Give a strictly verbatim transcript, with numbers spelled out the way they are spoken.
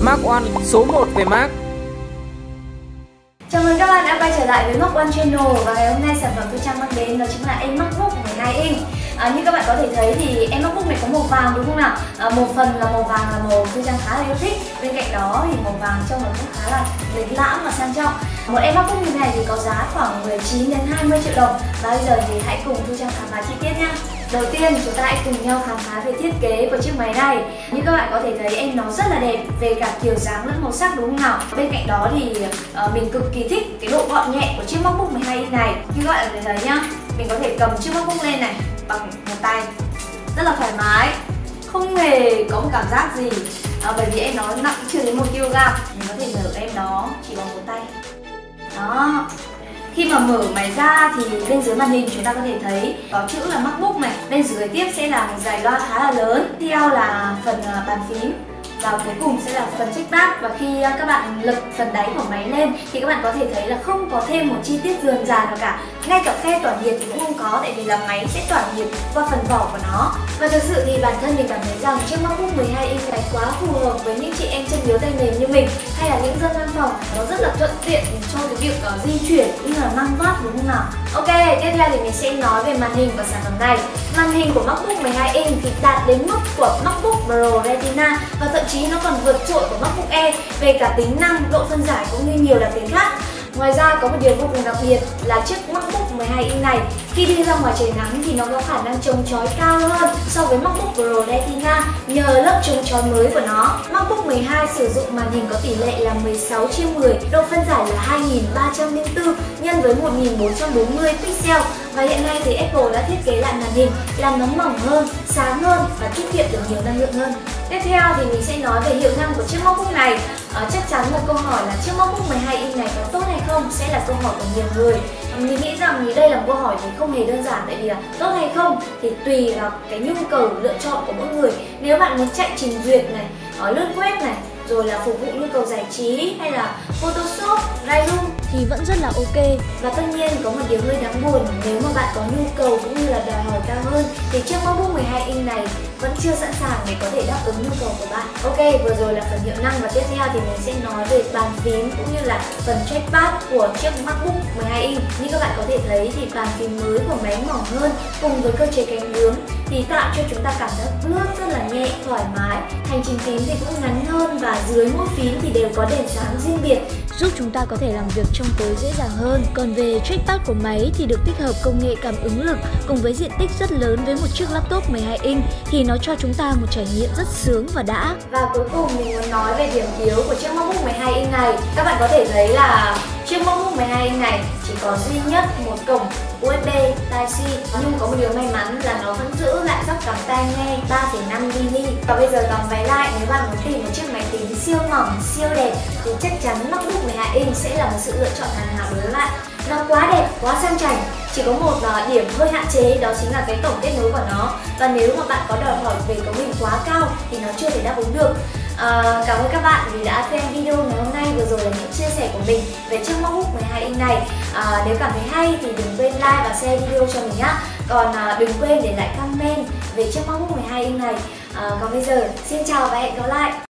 Mark One số một về Mac. Chào mừng các bạn đã quay trở lại với Mark One Channel. Và ngày hôm nay sản phẩm tôi Trang mang đến đó chính là em MacBook mười hai inch. À, như các bạn có thể thấy thì em MacBook này có màu vàng đúng không nào? À, một phần là màu vàng là màu tôi Trang khá là yêu thích. Bên cạnh đó thì màu vàng trông nó cũng khá là lịch lãm và sang trọng. Một em MacBook như này thì có giá khoảng mười chín đến hai mươi triệu đồng. Và bây giờ thì hãy cùng tôi Trang khám phá chi tiết nhé. Đầu tiên chúng ta hãy cùng nhau khám phá về thiết kế của chiếc máy này. Như các bạn có thể thấy em nó rất là đẹp về cả kiểu dáng lẫn màu sắc đúng không nào? Bên cạnh đó thì uh, mình cực kỳ thích cái độ gọn nhẹ của chiếc MacBook mười hai inch này. Như các bạn có thể thấy nhá, mình có thể cầm chiếc MacBook lên này bằng một tay rất là thoải mái, không hề có một cảm giác gì à, bởi vì em nó nặng chưa đến một ki lô gam. Mình có thể mở em nó chỉ bằng một tay. Đó. Khi mà mở máy ra thì bên dưới màn hình chúng ta có thể thấy có chữ là MacBook này. Bên dưới tiếp sẽ là một dải loa khá là lớn. Tiếp theo là phần bàn phím. Và cuối cùng sẽ là phần trackpad. Và khi các bạn lật phần đáy của máy lên thì các bạn có thể thấy là không có thêm một chi tiết rườm rà nào cả. Ngay cả khe tỏa nhiệt thì cũng không có, tại vì là máy sẽ tỏa nhiệt qua phần vỏ của nó. Và thực sự thì bản thân mình cảm thấy rằng chiếc MacBook mười hai inch này quá phù hợp với những chị em chân yếu tay mềm như mình, hay là những dân văn phòng. Nó rất là thuận tiện cho cái việc uh, di chuyển cũng như là mang vác đúng không nào? Ok, tiếp theo thì mình sẽ nói về màn hình của sản phẩm này. Màn hình của MacBook mười hai inch thì đạt đến mức của MacBook Pro Retina và thậm chí nó còn vượt trội của MacBook Air về cả tính năng, độ phân giải cũng như nhiều đặc tính khác. Ngoài ra có một điều vô cùng đặc biệt là chiếc MacBook mười hai inch này khi đi ra ngoài trời nắng thì nó có khả năng chống chói cao hơn so với MacBook Pro Retina nhờ lớp chống chói mới của nó. MacBook mười hai sử dụng màn hình có tỷ lệ là mười sáu chia mười, độ phân giải là hai nghìn ba trăm lẻ bốn nhân với một nghìn bốn trăm bốn mươi pixel. Và hiện nay thì Apple đã thiết kế lại màn hình làm nó mỏng hơn, sáng hơn và tiết kiệm được nhiều năng lượng hơn. Tiếp theo thì mình sẽ nói về hiệu năng của chiếc MacBook này. À, chắc chắn một câu hỏi là chiếc MacBook mười hai inch này có tốt hay không sẽ là câu hỏi của nhiều người. Mình nghĩ rằng thì đây là một câu hỏi thì không hề đơn giản, tại vì là tốt hay không thì tùy vào cái nhu cầu lựa chọn của mỗi người. Nếu bạn muốn chạy trình duyệt này, ở lướt web này, rồi là phục vụ nhu cầu giải trí hay là Photoshop, Lightroom thì vẫn rất là ok. Và tất nhiên có một điều hơi đáng buồn, nếu mà bạn có nhu cầu cũng như là đòi hỏi cao hơn thì chiếc MacBook mười hai inch này vẫn chưa sẵn sàng để có thể đáp ứng nhu cầu của bạn. Ok, vừa rồi là phần hiệu năng và tiếp theo thì mình sẽ nói về bàn phím cũng như là phần trackpad của chiếc MacBook mười hai inch. Như các bạn có thể thấy thì bàn phím mới của máy mỏng hơn cùng với cơ chế cánh bướm thì tạo cho chúng ta cảm giác lướt rất là nhẹ, thoải mái. Hành trình phím thì cũng ngắn hơn và dưới mỗi phím thì đều có đèn sáng riêng biệt, giúp chúng ta có thể làm việc trong tối dễ dàng hơn. Còn về trackpad của máy thì được tích hợp công nghệ cảm ứng lực cùng với diện tích rất lớn với một chiếc laptop mười hai inch thì nó cho chúng ta một trải nghiệm rất sướng và đã. Và cuối cùng mình muốn nói về điểm yếu của chiếc MacBook mười hai inch này. Các bạn có thể thấy là chiếc MacBook mười hai inch này chỉ có duy nhất một cổng u ét bê Type-C, nhưng có một điều may mắn là nó vẫn giữ lại jack cắm tai nghe ba phẩy năm mi-li-mét. Và bây giờ tóm váy lại, nếu bạn muốn tìm một chiếc máy tính siêu mỏng, siêu đẹp thì chắc chắn MacBook mười hai inch sẽ là một sự lựa chọn hoàn hảo đối với bạn. Nó quá đẹp, quá sang chảnh. Chỉ có một uh, điểm hơi hạn chế, đó chính là cái tổng kết nối của nó. Và nếu mà bạn có đòi hỏi về cấu hình quá cao thì nó chưa thể đáp ứng được. À, cảm ơn các bạn vì đã xem video ngày hôm nay. Vừa rồi là những chia sẻ của mình về chiếc MacBook mười hai inch này. À, nếu cảm thấy hay thì đừng quên like và share video cho mình nhé. Còn à, đừng quên để lại comment về chiếc MacBook mười hai inch này. À, còn bây giờ xin chào và hẹn gặp lại.